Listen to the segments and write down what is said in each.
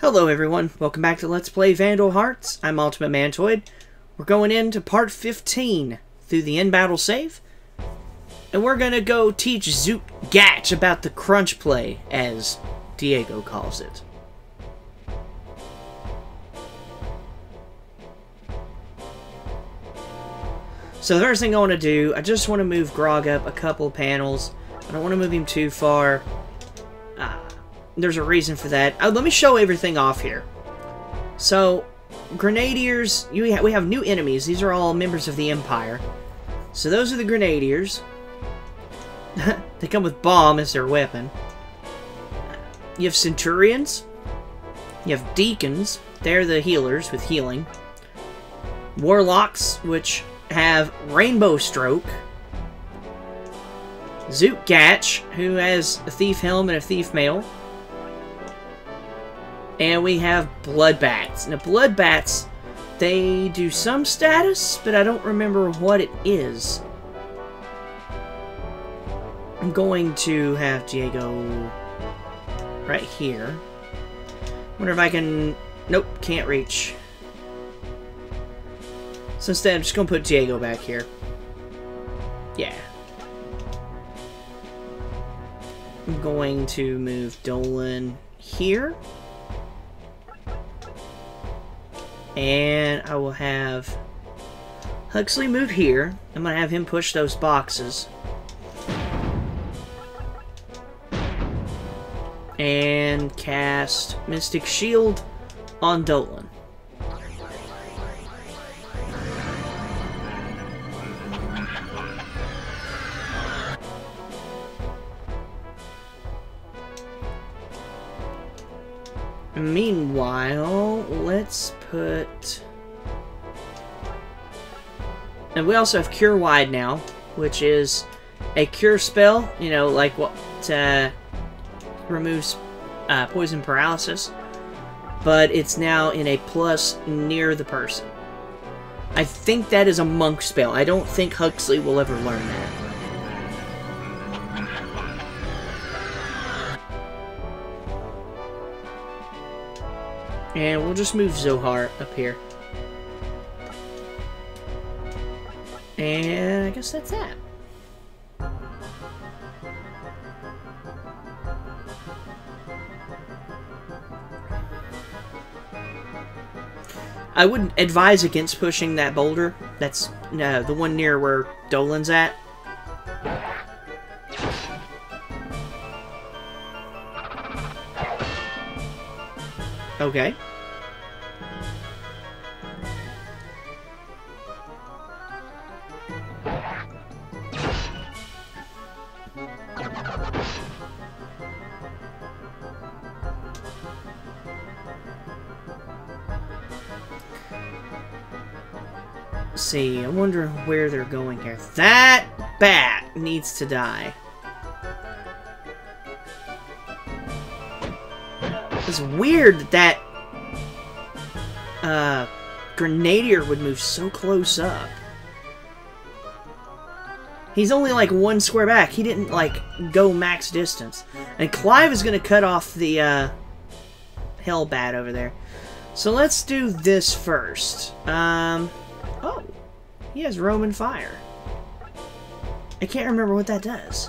Hello everyone, welcome back to Let's Play Vandal Hearts. I'm Ultimate Mantoid. We're going into part 15 through the in-battle save. And we're gonna go teach Zoot Gach about the crunch play, as Diego calls it. So the first thing I want to do, I just want to move Grog up a couple panels. I don't want to move him too far. There's a reason for that. Let me show everything off here. So, Grenadiers, we have new enemies. These are all members of the Empire. So those are the Grenadiers. They come with bomb as their weapon. You have Centurions. You have Deacons. They're the healers with healing. Warlocks, which have Rainbow Stroke. Zoot Gach, who has a Thief Helm and a Thief Mail. And we have Blood Bats. Now, Blood Bats, they do some status, but I don't remember what it is. I'm going to have Diego right here. Wonder if I can... Nope, can't reach. So instead, I'm just going to put Diego back here. Yeah. I'm going to move Dolan here. And I will have Huxley move here. I'm going to have him push those boxes. And cast Mystic Shield on Dolan. Meanwhile, let's put... And we also have Cure Wide now, which is a cure spell, you know, like what removes poison paralysis, but it's now in a plus near the person. I think that is a monk spell. I don't think Huxley will ever learn that. And we'll just move Zohar up here. And I guess that's that. I would advise against pushing that boulder. That's the one near where Dolan's at. Okay. Let's see, I wonder where they're going here. That bat needs to die. It's weird that Grenadier would move so close up. He's only like one square back. He didn't like go max distance. And Clive is going to cut off the Hell Bat over there. So let's do this first. Oh, he has Roman Fire. I can't remember what that does.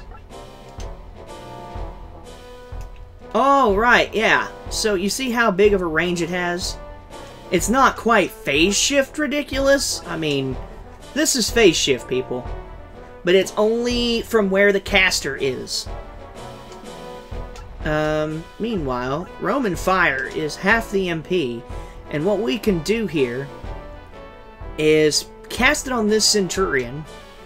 Oh, right, yeah. So you see how big of a range it has? It's not quite phase shift ridiculous. I mean, this is phase shift, people. But it's only from where the caster is. Meanwhile, Roman Fire is half the MP. And what we can do here is cast it on this Centurion.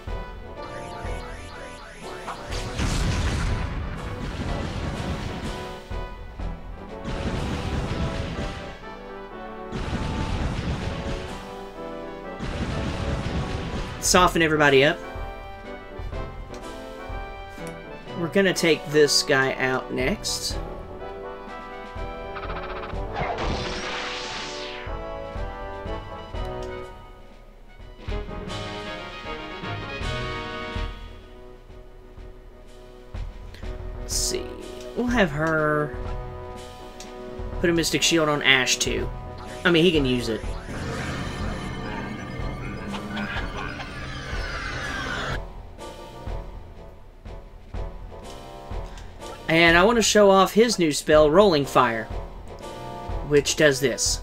Soften everybody up. We're gonna take this guy out next. Let's see. We'll have her Put a Mystic Shield on Ashe, too. I mean, he can use it. And I want to show off his new spell, Rolling Fire, which does this.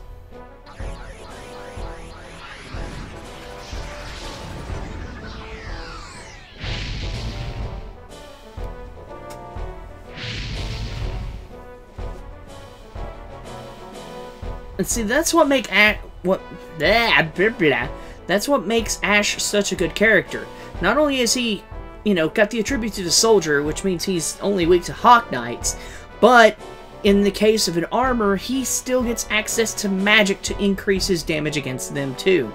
And see, that's what makes that's what makes Ashe such a good character. Not only is he, you know, got the attribute to the soldier, which means he's only weak to Hawk Knights, but in the case of an armor, he still gets access to magic to increase his damage against them too.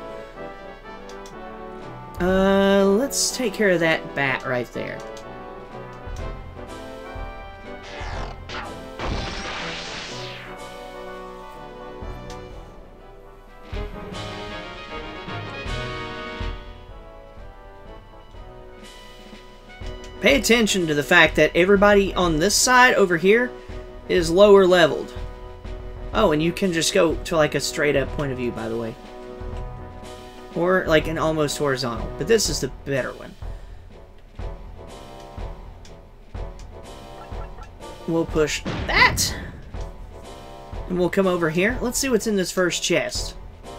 Let's take care of that bat right there. Pay attention to the fact that everybody on this side over here is lower leveled. Oh, and you can just go to like a straight up point of view, by the way. Or like an almost horizontal. But this is the better one. We'll push that. And we'll come over here. Let's see what's in this first chest.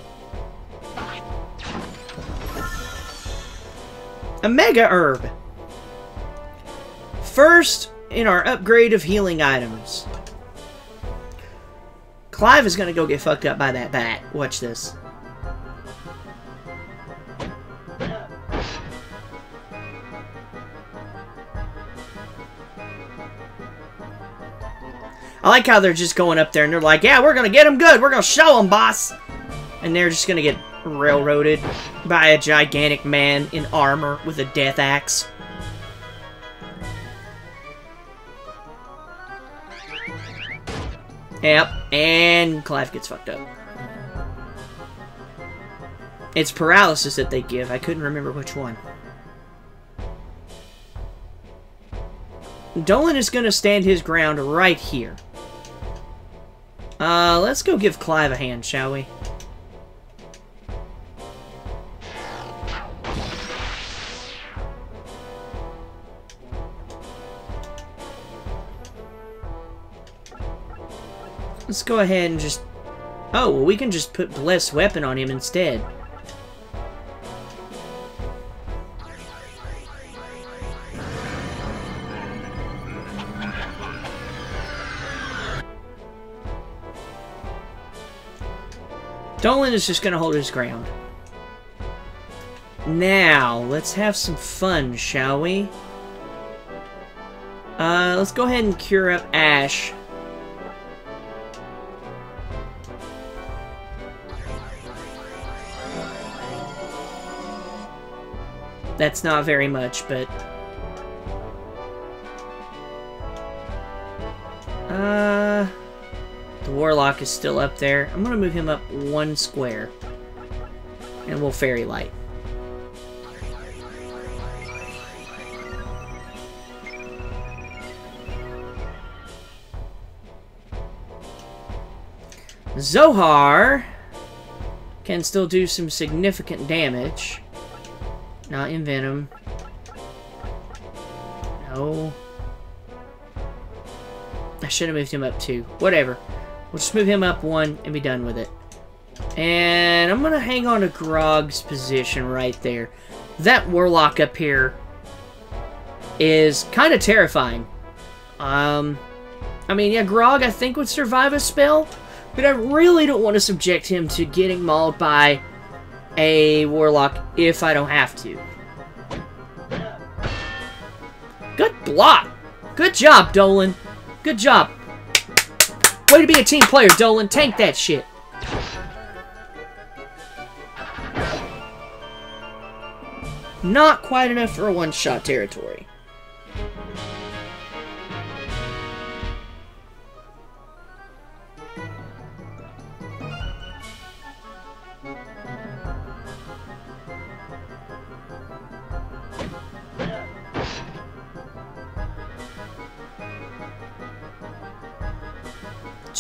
A Mega Herb. First in our upgrade of healing items. Clive is going to go get fucked up by that bat. Watch this. I like how they're just going up there and they're like, yeah, we're going to get him good. We're going to show him, boss. And they're just going to get railroaded by a gigantic man in armor with a death axe. Yep, and Clive gets fucked up. It's paralysis that they give. I couldn't remember which one. Dolan is going to stand his ground right here. Let's go give Clive a hand, shall we? Let's go ahead and just... Oh, well, we can just put Blessed Weapon on him instead. Dolan is just going to hold his ground. Now, let's have some fun, shall we? Let's go ahead and cure up Ashe. That's not very much, but... The Warlock is still up there. I'm gonna move him up one square. And we'll Fairy Light. Zohar can still do some significant damage. Not in Venom. No. I should have moved him up two. Whatever. We'll just move him up one and be done with it. And I'm going to hang on to Grog's position right there. That Warlock up here is kind of terrifying. I mean, yeah, Grog I think would survive a spell, but I really don't want to subject him to getting mauled by a Warlock if I don't have to. Good block! Good job, Dolan. Good job. Way to be a team player, Dolan. Tank that shit. Not quite enough for a one-shot territory.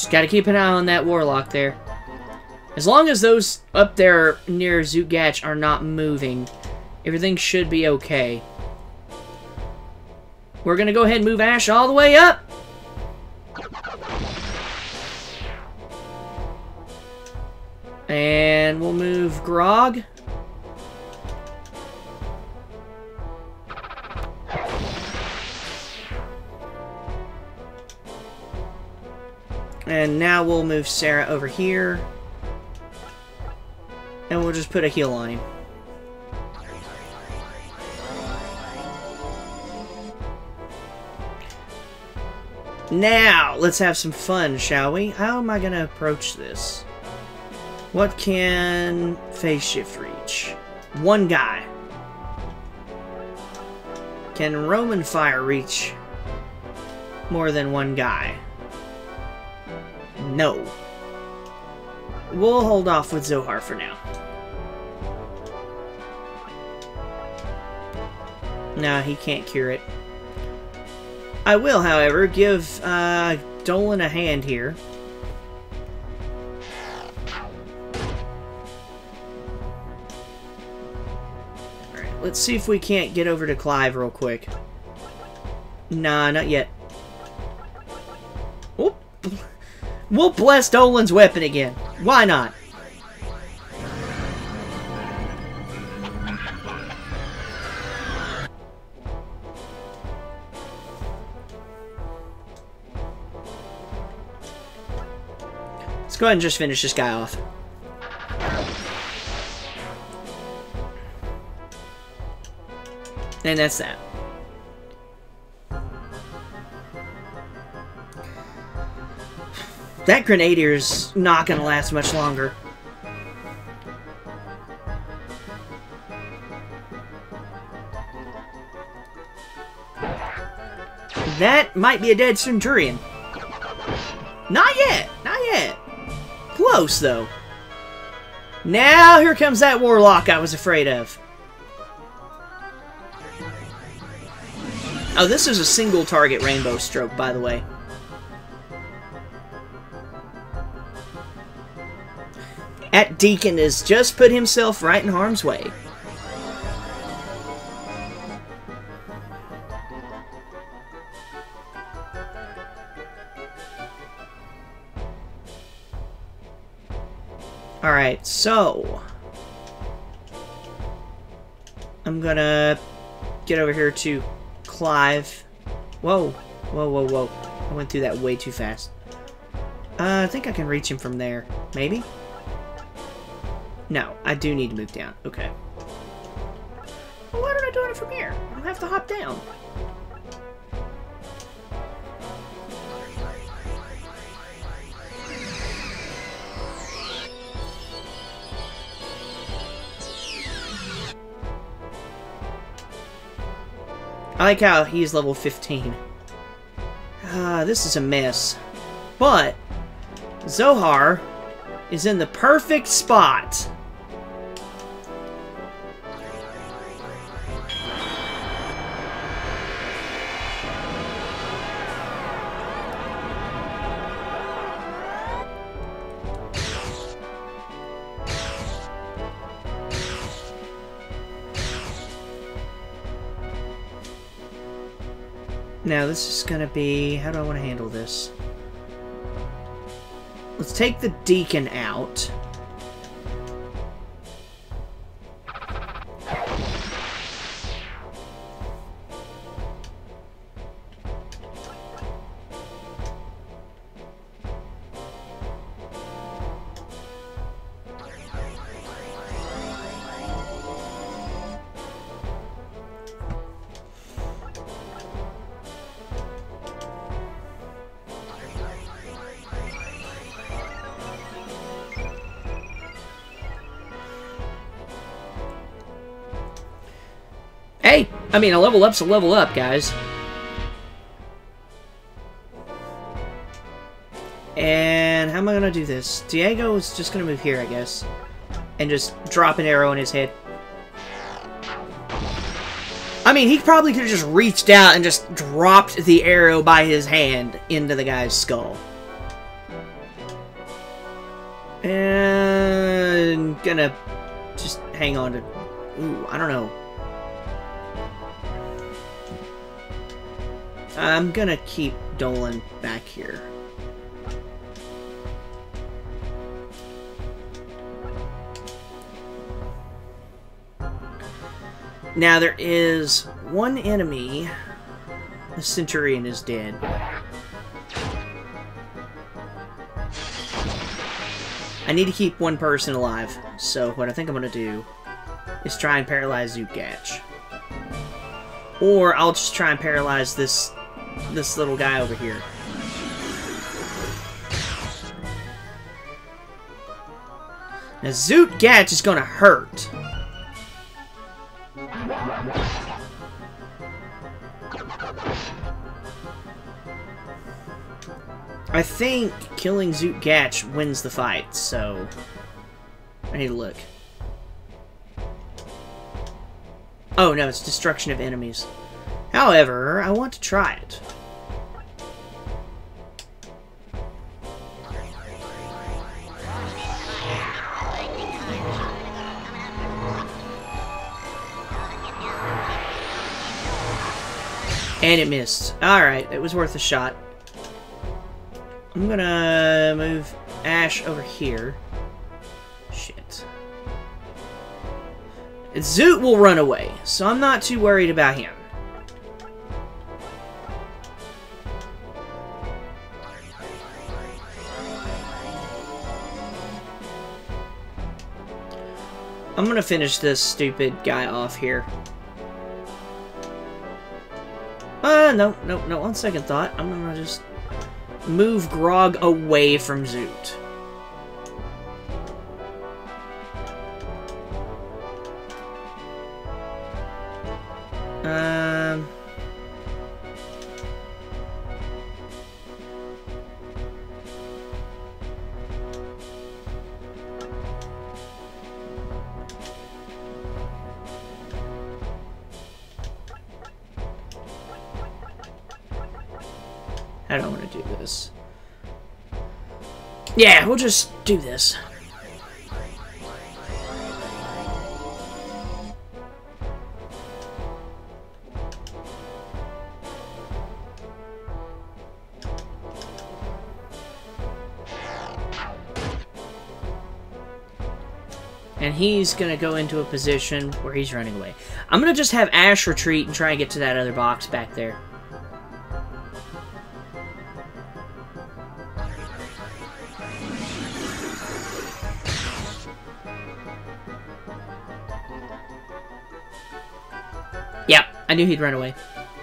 Just gotta keep an eye on that warlock there. As long as those up there near Zoot Gach are not moving, everything should be okay. We're gonna go ahead and move Ash all the way up. And we'll move Grog. And now we'll move Sara over here. And we'll just put a heal on him. Now, let's have some fun, shall we? How am I going to approach this? What can phase shift reach? One guy. Can Roman fire reach more than one guy? No. We'll hold off with Zohar for now. No, he can't cure it. I will, however, give Dolan a hand here. Alright, let's see if we can't get over to Clive real quick. Nah, not yet. Whoop. We'll bless Dolan's weapon again. Why not? Let's go ahead and just finish this guy off. And that's that. That Grenadier's not gonna last much longer. That might be a dead Centurion. Not yet! Not yet! Close, though. Now, here comes that Warlock I was afraid of. Oh, this is a single target rainbow stroke, by the way. That Deacon has just put himself right in harm's way. Alright, so I'm gonna get over here to Clive. Whoa, whoa, whoa, whoa. I went through that way too fast. I think I can reach him from there. Maybe? No, I do need to move down. Okay. Well, why don't I do it from here? I don't have to hop down. I like how he's level 15. This is a mess. But Zohar is in the perfect spot. Now this is gonna be... how do I want to handle this? Let's take the Deacon out. Hey! I mean, a level up's a level up, guys. And how am I gonna do this? Diego is just gonna move here, I guess. And just drop an arrow in his head. I mean, he probably could have just reached out and just dropped the arrow by his hand into the guy's skull. And gonna just hang on to... Ooh, I don't know. I'm gonna keep Dolan back here. Now there is one enemy. The Centurion is dead. I need to keep one person alive, so what I think I'm going to do is try and paralyze Zoot Gach. Or I'll just try and paralyze this little guy over here. Now Zoot Gach is going to hurt. I think killing Zoot Gach wins the fight, so I need to look. Oh no, it's destruction of enemies. However, I want to try it. And it missed. Alright, it was worth a shot. I'm gonna move Ash over here. Shit. Zoot will run away, so I'm not too worried about him. I'm gonna finish this stupid guy off here. No, on second thought, I'm gonna just move Grog away from Zoot. I don't want to do this. Yeah, we'll just do this. And he's gonna go into a position where he's running away. I'm gonna just have Ash retreat and try and get to that other box back there. Yep, I knew he'd run away.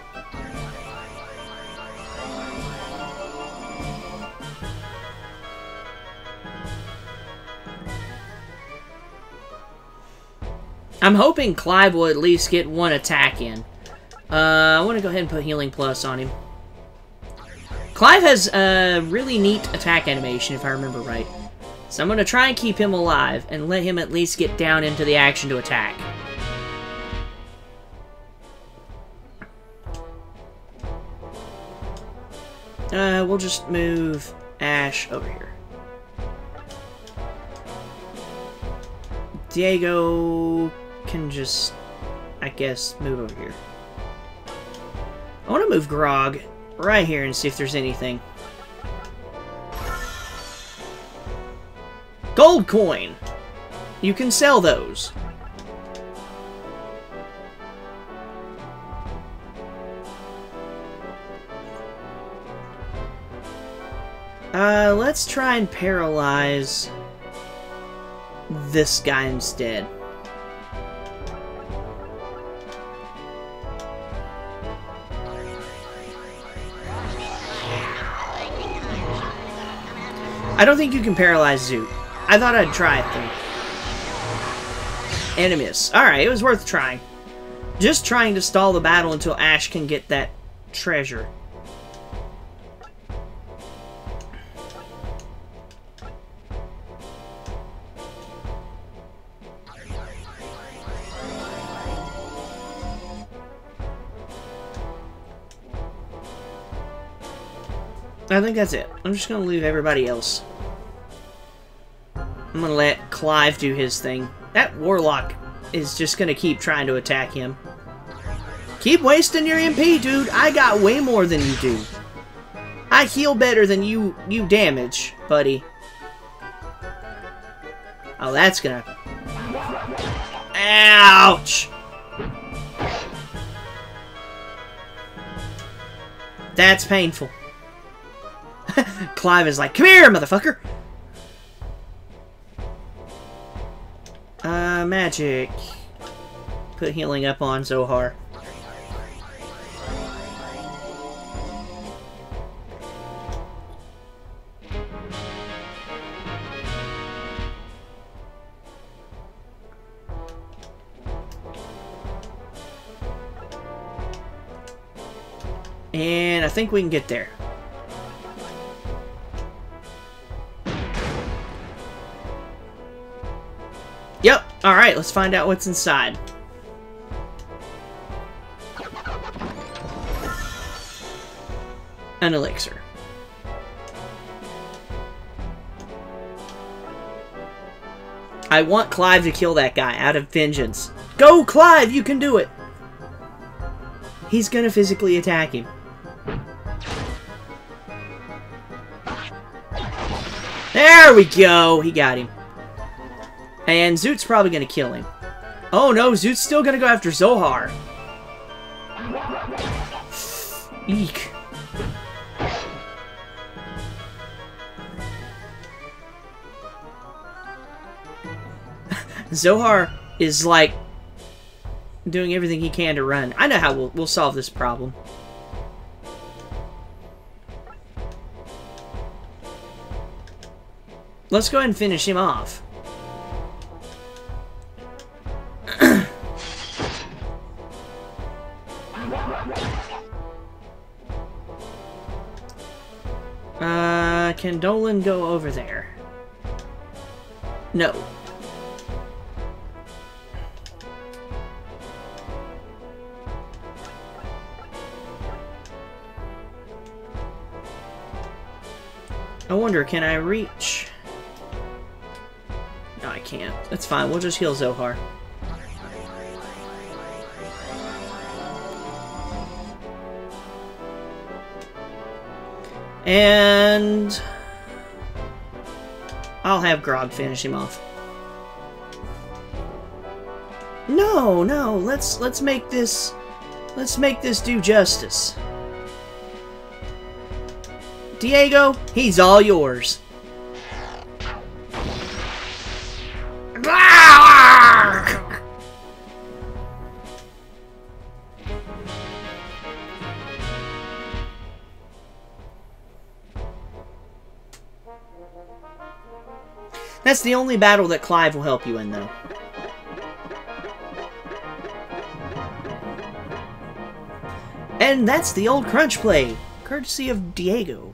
I'm hoping Clive will at least get one attack in. I want to go ahead and put Healing Plus on him. Clive has a really neat attack animation, if I remember right. So I'm going to try and keep him alive and let him at least get down into the action to attack. We'll just move Ash over here. Diego can just, I guess, move over here. I want to move Grog right here and see if there's anything. Gold coin! You can sell those. Let's try and paralyze this guy instead. I don't think you can paralyze Zoot. I thought I'd try it though. And a miss. Alright, it was worth trying. Just trying to stall the battle until Ash can get that treasure. I think that's it. I'm just going to leave everybody else. I'm gonna let Clive do his thing. That Warlock is just gonna keep trying to attack him. Keep wasting your MP, dude. I got way more than you do. I heal better than you damage, buddy. Oh, that's gonna... Ouch! That's painful. Clive is like, come here, motherfucker! Magic. Put healing up on Zohar. And I think we can get there. Yep. Alright, let's find out what's inside. An elixir. I want Clive to kill that guy out of vengeance. Go, Clive! You can do it! He's gonna physically attack him. There we go! He got him. And Zoot's probably gonna kill him. Oh no, Zoot's still gonna go after Zohar. Eek. Zohar is like doing everything he can to run. I know how we'll solve this problem. Let's go ahead and finish him off. Can Dolan go over there? No. I wonder, can I reach? No, I can't. That's fine. We'll just heal Zohar. And I'll have Grog finish him off. No, no, let's make this do justice. Diego, he's all yours. That's the only battle that Clive will help you in, though. And that's the old crunch play, courtesy of Diego.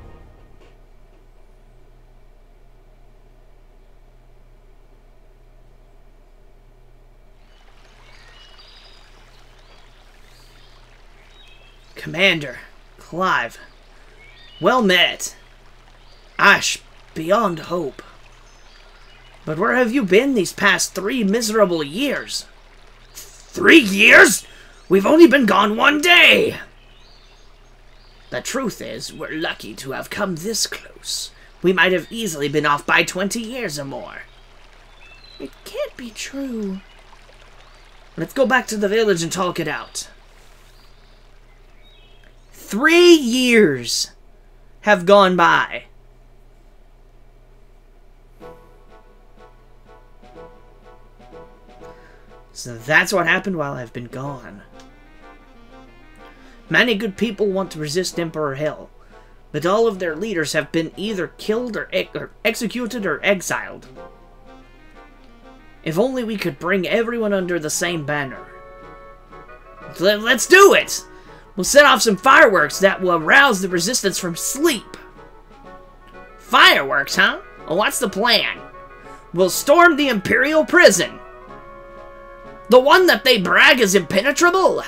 Commander, Clive, well met. Ash, beyond hope. But where have you been these past 3 miserable years? 3 years? We've only been gone 1 day! The truth is, we're lucky to have come this close. We might have easily been off by 20 years or more. It can't be true. Let's go back to the village and talk it out. 3 years have gone by. So that's what happened while I've been gone. Many good people want to resist Emperor Hell, but all of their leaders have been either killed or executed or exiled. If only we could bring everyone under the same banner. Let's do it! We'll set off some fireworks that will arouse the resistance from sleep. Fireworks, huh? Well, what's the plan? We'll storm the Imperial prison. The one that they brag is impenetrable?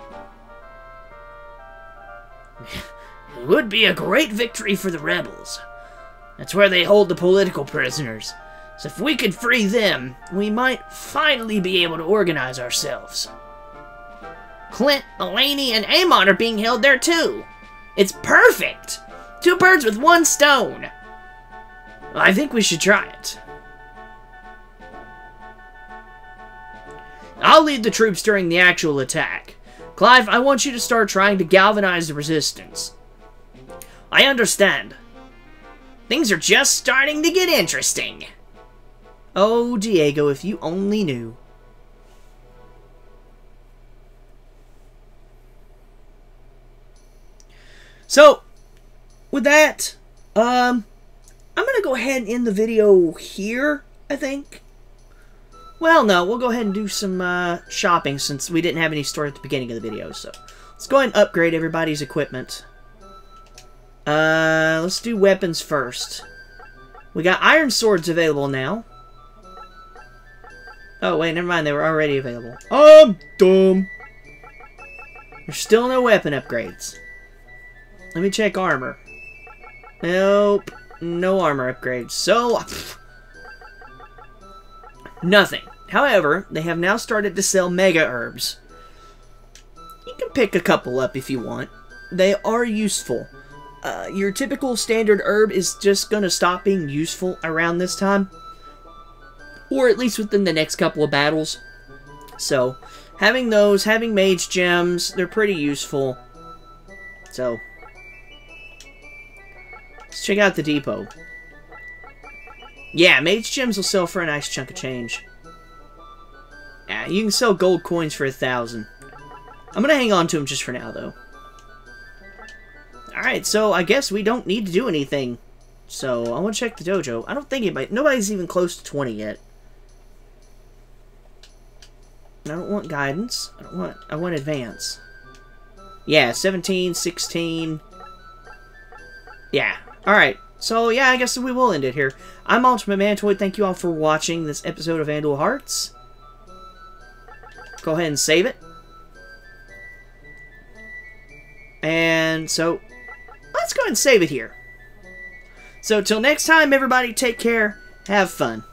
It would be a great victory for the rebels. That's where they hold the political prisoners. So if we could free them, we might finally be able to organize ourselves. Clint, Elaney, and Amon are being held there too. It's perfect! 2 birds with 1 stone. I think we should try it. I'll lead the troops during the actual attack. Clive, I want you to start trying to galvanize the resistance. I understand. Things are just starting to get interesting. Oh, Diego, if you only knew. So, with that, I'm going to go ahead and end the video here, I think. Well, no, we'll go ahead and do some shopping since we didn't have any store at the beginning of the video. So, let's go ahead and upgrade everybody's equipment. Let's do weapons first. We got iron swords available now. Oh, wait, never mind. They were already available. I'm dumb. There's still no weapon upgrades. Let me check armor. Nope. No armor upgrades. So, nothing. However, they have now started to sell mega herbs. You can pick a couple up if you want. They are useful. Your typical standard herb is just going to stop being useful around this time. Or at least within the next couple of battles. So, having those, having mage gems, they're pretty useful. So, let's check out the depot. Yeah, mage gems will sell for a nice chunk of change. Yeah, you can sell gold coins for 1,000. I'm going to hang on to them just for now, though. Alright, so I guess we don't need to do anything. So, I want to check the dojo. I don't think nobody's even close to 20 yet. I don't want guidance. I want advance. Yeah, 17, 16. Yeah. Alright. So, yeah, I guess we will end it here. I'm Ultimate Mantoid. Thank you all for watching this episode of Vandal Hearts. Go ahead and save it. And so, let's go ahead and save it here. So, till next time, everybody, take care. Have fun.